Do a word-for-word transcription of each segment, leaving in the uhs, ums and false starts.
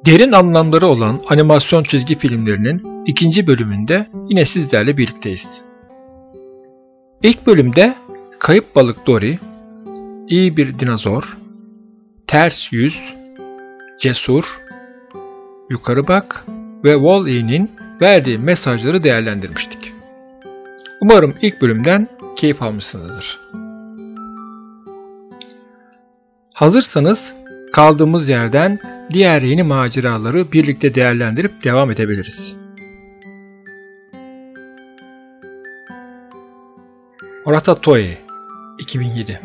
Derin anlamları olan animasyon çizgi filmlerinin ikinci bölümünde yine sizlerle birlikteyiz. İlk bölümde Kayıp Balık Dory, İyi Bir Dinozor, Ters Yüz, Cesur, Yukarı Bak ve Wall-E'nin verdiği mesajları değerlendirmiştik. Umarım ilk bölümden keyif almışsınızdır. Hazırsanız kaldığımız yerden diğer yeni maceraları birlikte değerlendirip devam edebiliriz. Ratatouille iki bin yedi.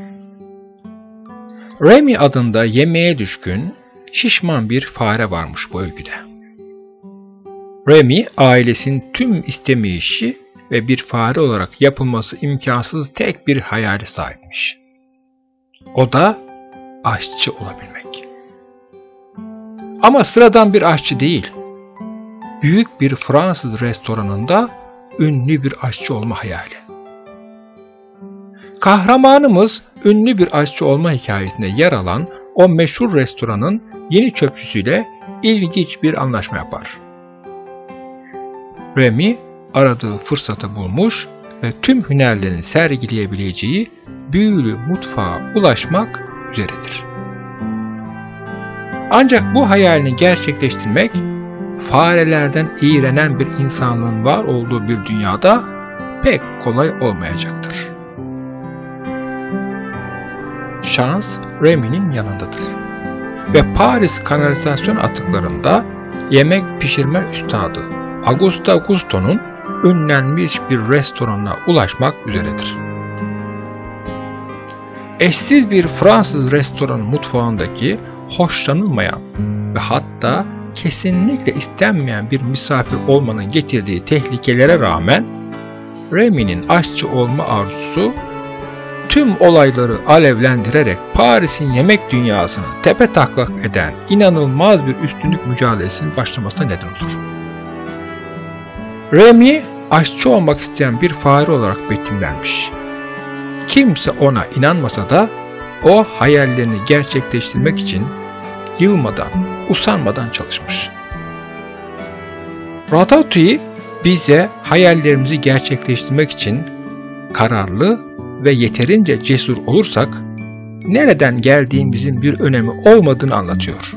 Remy adında yemeğe düşkün, şişman bir fare varmış bu öyküde. Remy, ailesinin tüm istemeyişi ve bir fare olarak yapılması imkansız tek bir hayale sahipmiş. O da aşçı olabilmek. Ama sıradan bir aşçı değil, büyük bir Fransız restoranında ünlü bir aşçı olma hayali. Kahramanımız ünlü bir aşçı olma hikayesinde yer alan o meşhur restoranın yeni çöpçüsüyle ilginç bir anlaşma yapar. Remy aradığı fırsatı bulmuş ve tüm hünerlerini sergileyebileceği büyülü mutfağa ulaşmak üzeredir. Ancak bu hayalini gerçekleştirmek, farelerden iğrenen bir insanlığın var olduğu bir dünyada pek kolay olmayacaktır. Şans Remy'nin yanındadır ve Paris kanalizasyon atıklarında yemek pişirme üstadı Auguste Gusteau'nun ünlenmiş bir restoranına ulaşmak üzeredir. Eşsiz bir Fransız restoran mutfağındaki hoşlanılmayan ve hatta kesinlikle istenmeyen bir misafir olmanın getirdiği tehlikelere rağmen Remy'nin aşçı olma arzusu tüm olayları alevlendirerek Paris'in yemek dünyasını tepetaklak eden inanılmaz bir üstünlük mücadelesinin başlamasına neden olur. Remy, aşçı olmak isteyen bir fare olarak betimlenmiş. Kimse ona inanmasa da o hayallerini gerçekleştirmek için yılmadan, usanmadan çalışmış. Ratatouille bize hayallerimizi gerçekleştirmek için kararlı ve yeterince cesur olursak nereden geldiğimizin bir önemi olmadığını anlatıyor.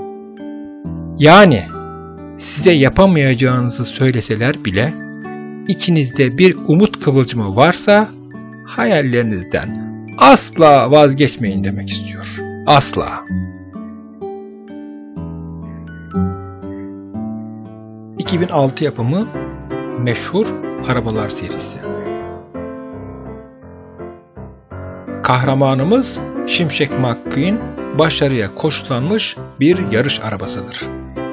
Yani size yapamayacağınızı söyleseler bile içinizde bir umut kıvılcımı varsa hayallerinizden asla vazgeçmeyin demek istiyor. Asla. iki bin altı yapımı meşhur Arabalar serisi. Kahramanımız Şimşek McQueen başarıya koşullanmış bir yarış arabasıdır.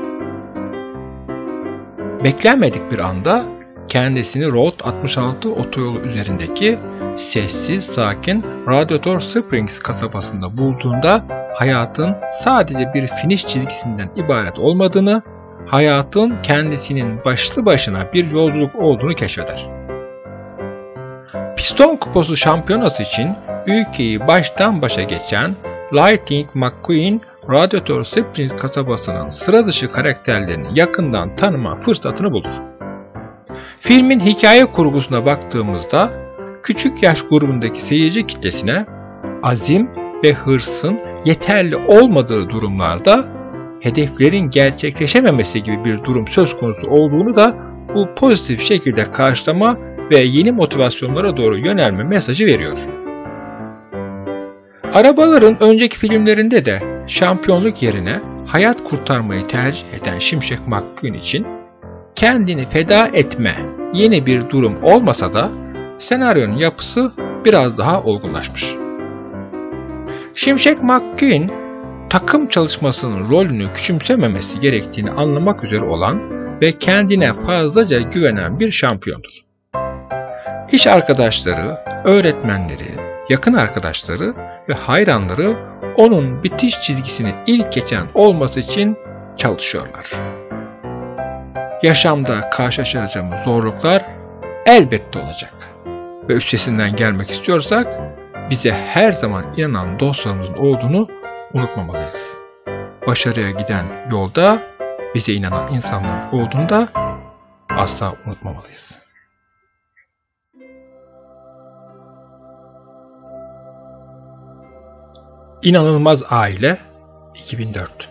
Beklenmedik bir anda kendisini Route altmış altı otoyolu üzerindeki sessiz, sakin Radiator Springs kasabasında bulduğunda hayatın sadece bir finish çizgisinden ibaret olmadığını, hayatın kendisinin başlı başına bir yolculuk olduğunu keşfeder. Piston Kupası şampiyonası için ülkeyi baştan başa geçen Lightning McQueen, Radiator Springs kasabasının sıra dışı karakterlerini yakından tanıma fırsatını bulur. Filmin hikaye kurgusuna baktığımızda küçük yaş grubundaki seyirci kitlesine azim ve hırsın yeterli olmadığı durumlarda hedeflerin gerçekleşememesi gibi bir durum söz konusu olduğunu da bu pozitif şekilde karşılama ve yeni motivasyonlara doğru yönelme mesajı veriyor. Arabaların önceki filmlerinde de şampiyonluk yerine hayat kurtarmayı tercih eden Şimşek McQueen için kendini feda etme yeni bir durum olmasa da senaryonun yapısı biraz daha olgunlaşmış. Şimşek McQueen, takım çalışmasının rolünü küçümsememesi gerektiğini anlamak üzere olan ve kendine fazlaca güvenen bir şampiyondur. İş arkadaşları, öğretmenleri, yakın arkadaşları ve hayranları onun bitiş çizgisini ilk geçen olması için çalışıyorlar. Yaşamda karşılaşacağımız zorluklar elbette olacak ve üstesinden gelmek istiyorsak bize her zaman inanan dostlarımızın olduğunu unutmamalıyız. Başarıya giden yolda bize inanan insanlar olduğunu da asla unutmamalıyız. İnanılmaz Aile iki bin dört.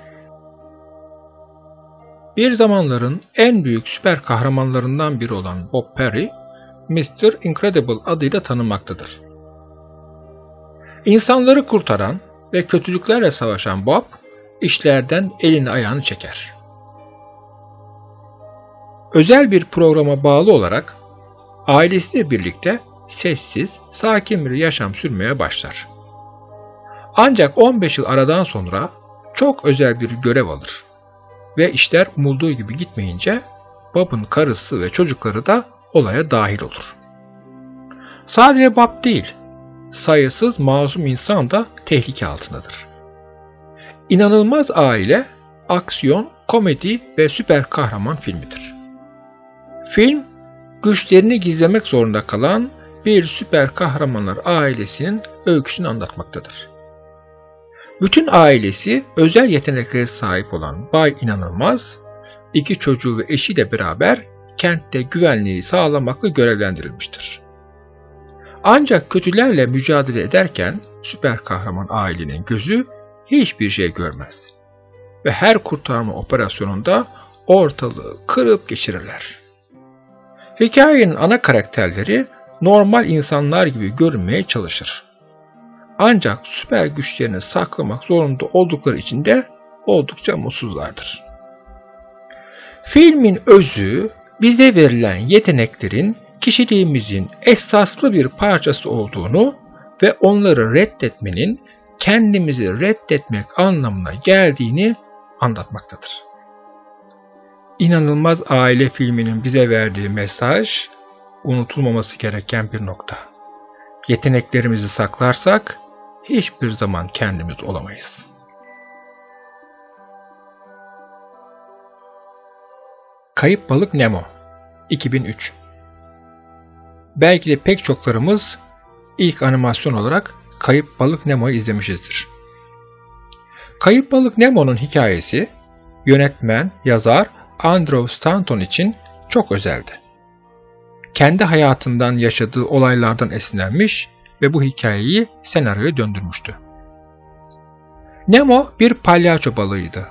Bir zamanların en büyük süper kahramanlarından biri olan Bob Perry, mister Incredible adıyla tanınmaktadır. İnsanları kurtaran ve kötülüklerle savaşan Bob, işlerden elini ayağını çeker. Özel bir programa bağlı olarak ailesiyle birlikte sessiz, sakin bir yaşam sürmeye başlar. Ancak on beş yıl aradan sonra çok özel bir görev alır ve işler umulduğu gibi gitmeyince Bob'un karısı ve çocukları da olaya dahil olur. Sadece Bob değil, sayısız masum insan da tehlike altındadır. İnanılmaz Aile, aksiyon, komedi ve süper kahraman filmidir. Film, güçlerini gizlemek zorunda kalan bir süper kahramanlar ailesinin öyküsünü anlatmaktadır. Bütün ailesi özel yeteneklere sahip olan Bay İnanılmaz, iki çocuğu ve eşiyle beraber kentte güvenliği sağlamakla görevlendirilmiştir. Ancak kötülerle mücadele ederken süper kahraman ailenin gözü hiçbir şey görmez ve her kurtarma operasyonunda ortalığı kırıp geçirirler. Hikayenin ana karakterleri normal insanlar gibi görünmeye çalışır. Ancak süper güçlerini saklamak zorunda oldukları için de oldukça mutsuzlardır. Filmin özü, bize verilen yeteneklerin kişiliğimizin esaslı bir parçası olduğunu ve onları reddetmenin kendimizi reddetmek anlamına geldiğini anlatmaktadır. İnanılmaz Aile filminin bize verdiği mesaj, unutulmaması gereken bir nokta. Yeteneklerimizi saklarsak hiçbir zaman kendimiz olamayız. Kayıp Balık Nemo iki bin üç. Belki de pek çoklarımız ilk animasyon olarak Kayıp Balık Nemo'yu izlemişizdir. Kayıp Balık Nemo'nun hikayesi yönetmen, yazar Andrew Stanton için çok özeldi. Kendi hayatından yaşadığı olaylardan esinlenmiş ve bu hikayeyi senaryoya döndürmüştü. Nemo bir palyaço balığıydı.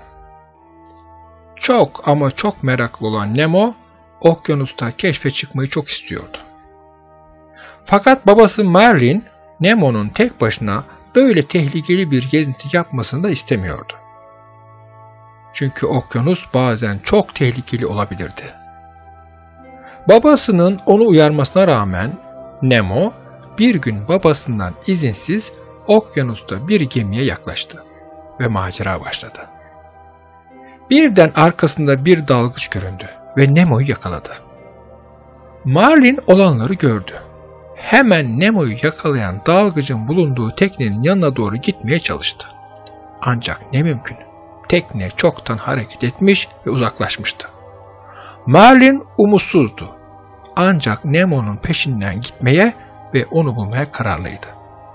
Çok ama çok meraklı olan Nemo, okyanusta keşfe çıkmayı çok istiyordu. Fakat babası Marlin, Nemo'nun tek başına böyle tehlikeli bir gezinti yapmasını da istemiyordu. Çünkü okyanus bazen çok tehlikeli olabilirdi. Babasının onu uyarmasına rağmen Nemo bir gün babasından izinsiz okyanusta bir gemiye yaklaştı ve macera başladı. Birden arkasında bir dalgıç göründü ve Nemo'yu yakaladı. Marlin olanları gördü. Hemen Nemo'yu yakalayan dalgıcın bulunduğu teknenin yanına doğru gitmeye çalıştı. Ancak ne mümkün, tekne çoktan hareket etmiş ve uzaklaşmıştı. Marlin umutsuzdu. Ancak Nemo'nun peşinden gitmeye ve onu bulmaya kararlıydı.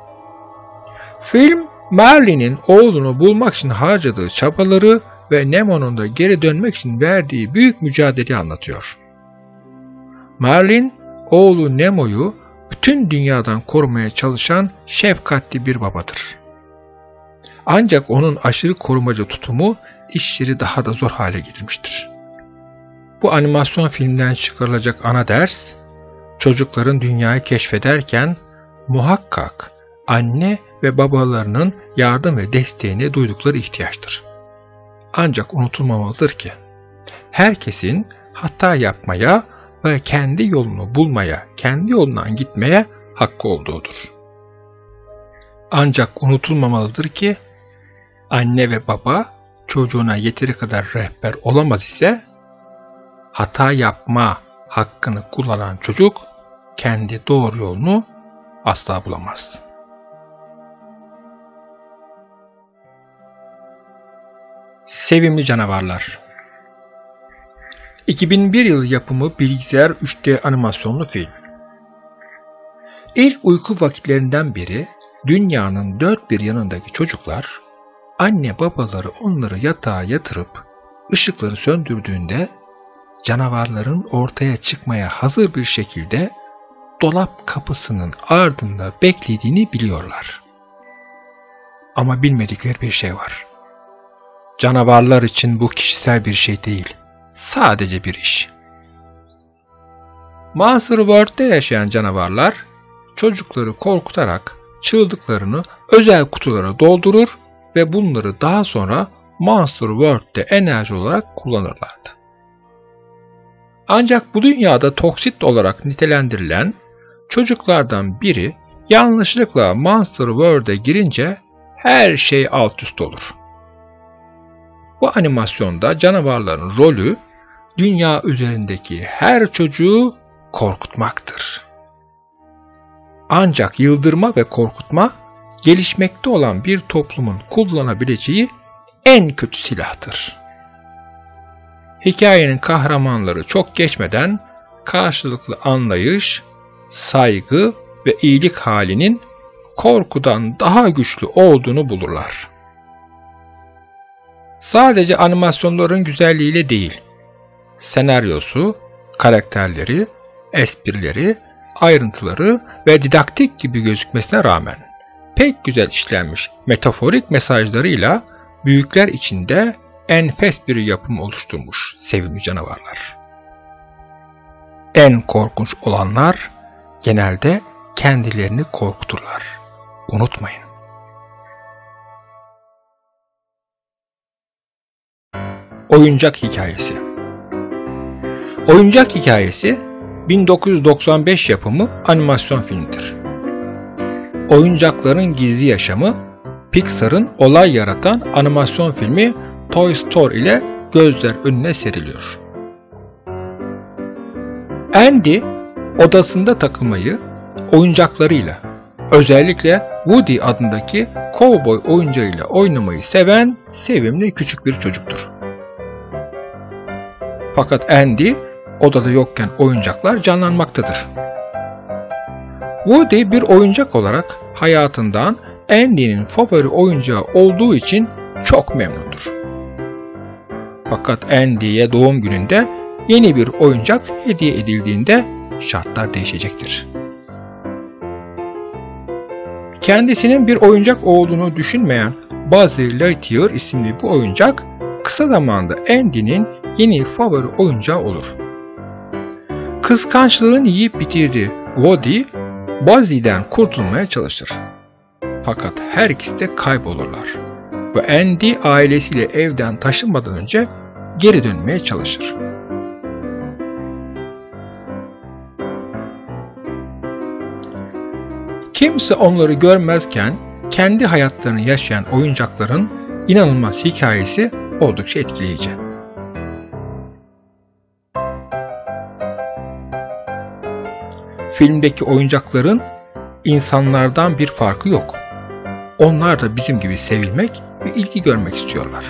Film, Marlin'in oğlunu bulmak için harcadığı çabaları ve Nemo'nun da geri dönmek için verdiği büyük mücadeleyi anlatıyor. Marlin, oğlu Nemo'yu bütün dünyadan korumaya çalışan şefkatli bir babadır. Ancak onun aşırı korumacı tutumu işleri daha da zor hale getirmiştir. Bu animasyon filmden çıkarılacak ana ders, çocukların dünyayı keşfederken muhakkak anne ve babalarının yardım ve desteğine duydukları ihtiyaçtır. Ancak unutulmamalıdır ki, herkesin hata yapmaya ve kendi yolunu bulmaya, kendi yolundan gitmeye hakkı olduğudur. Ancak unutulmamalıdır ki, anne ve baba çocuğuna yeteri kadar rehber olamaz ise, hata yapma hakkını kullanan çocuk kendi doğru yolunu asla bulamaz. Sevimli Canavarlar iki bin bir yılı yapımı bilgisayar üç D animasyonlu film. İlk uyku vakitlerinden beri dünyanın dört bir yanındaki çocuklar, anne babaları onları yatağa yatırıp ışıkları söndürdüğünde canavarların ortaya çıkmaya hazır bir şekilde dolap kapısının ardında beklediğini biliyorlar. Ama bilmedikleri bir şey var. Canavarlar için bu kişisel bir şey değil, sadece bir iş. Monster World'de yaşayan canavarlar çocukları korkutarak çığlıklarını özel kutulara doldurur ve bunları daha sonra Monster World'de enerji olarak kullanırlardı. Ancak bu dünyada toksit olarak nitelendirilen çocuklardan biri yanlışlıkla Monster World'e girince her şey alt üst olur. Bu animasyonda canavarların rolü dünya üzerindeki her çocuğu korkutmaktır. Ancak yıldırma ve korkutma gelişmekte olan bir toplumun kullanabileceği en kötü silahtır. Hikayenin kahramanları çok geçmeden karşılıklı anlayış, saygı ve iyilik halinin korkudan daha güçlü olduğunu bulurlar. Sadece animasyonların güzelliğiyle değil, senaryosu, karakterleri, esprileri, ayrıntıları ve didaktik gibi gözükmesine rağmen pek güzel işlenmiş metaforik mesajlarıyla büyükler içinde enfes bir yapım oluşturmuş sevimli canavarlar. En korkunç olanlar genelde kendilerini korkuturlar. Unutmayın. Oyuncak Hikayesi. Oyuncak Hikayesi bin dokuz yüz doksan beş yapımı animasyon filmidir. Oyuncakların gizli yaşamı Pixar'ın olay yaratan animasyon filmi Toy Story ile gözler önüne seriliyor. Andy odasında takılmayı oyuncaklarıyla, özellikle Woody adındaki kovboy oyuncağıyla oynamayı seven sevimli küçük bir çocuktur. Fakat Andy odada yokken oyuncaklar canlanmaktadır. Woody bir oyuncak olarak hayatından Andy'nin favori oyuncağı olduğu için çok memnundur. Fakat Andy'ye doğum gününde yeni bir oyuncak hediye edildiğinde şartlar değişecektir. Kendisinin bir oyuncak olduğunu düşünmeyen Buzz Lightyear isimli bu oyuncak kısa zamanda Andy'nin yeni favori oyuncağı olur. Kıskançlığın yiyip bitirdiği Woody, Buzzy'den kurtulmaya çalışır. Fakat her ikisi de kaybolurlar ve Andy ailesiyle evden taşınmadan önce geri dönmeye çalışır. Kimse onları görmezken kendi hayatlarını yaşayan oyuncakların inanılmaz hikayesi oldukça etkileyici. Filmdeki oyuncakların insanlardan bir farkı yok. Onlar da bizim gibi sevilmek ve ilgi görmek istiyorlar.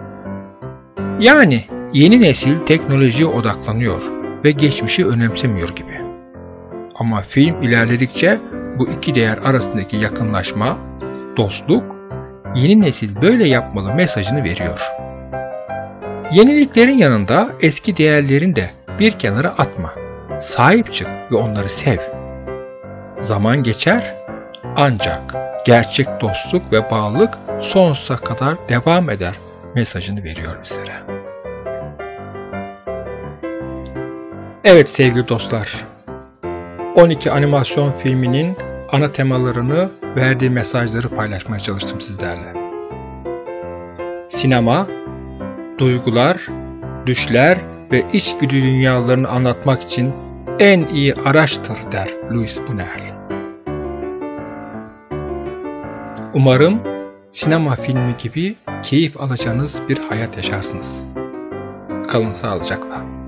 Yani yeni nesil teknolojiye odaklanıyor ve geçmişi önemsemiyor gibi. Ama film ilerledikçe bu iki değer arasındaki yakınlaşma, dostluk, yeni nesil böyle yapmalı mesajını veriyor. Yeniliklerin yanında eski değerlerini de bir kenara atma. Sahip çık ve onları sev. Zaman geçer ancak gerçek dostluk ve bağlılık sonsuza kadar devam eder mesajını veriyor bizlere. Evet sevgili dostlar, on iki animasyon filminin ana temalarını, verdiği mesajları paylaşmaya çalıştım sizlerle. Sinema, duygular, düşler ve içgüdü dünyalarını anlatmak için en iyi araçtır der Louis Buñuel. Umarım sinema filmi gibi keyif alacağınız bir hayat yaşarsınız. Kalın sağlıcakla.